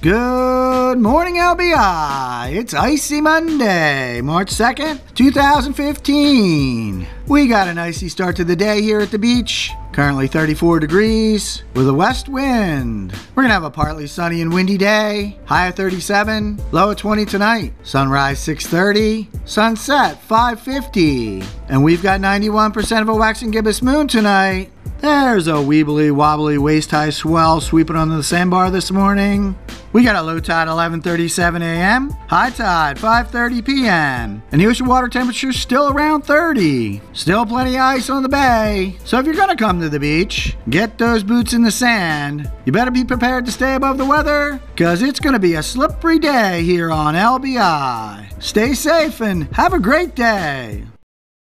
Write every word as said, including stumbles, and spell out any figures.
Good morning, L B I. It's Icy Monday, March second, two thousand fifteen. We got an icy start to the day here at the beach. Currently thirty-four degrees with a west wind. We're gonna have a partly sunny and windy day. High of thirty-seven, low of twenty tonight. Sunrise six thirty, sunset five fifty. And we've got ninety-one percent of a waxing gibbous moon tonight. There's a weebly wobbly waist-high swell sweeping onto the sandbar this morning. We got a low tide eleven thirty-seven a m, high tide five thirty p m, and the ocean water temperature still around thirty. Still plenty of ice on the bay, so if you're gonna come to the beach, get those boots in the sand. You better be prepared to stay above the weather, cause it's gonna be a slippery day here on L B I. Stay safe and have a great day.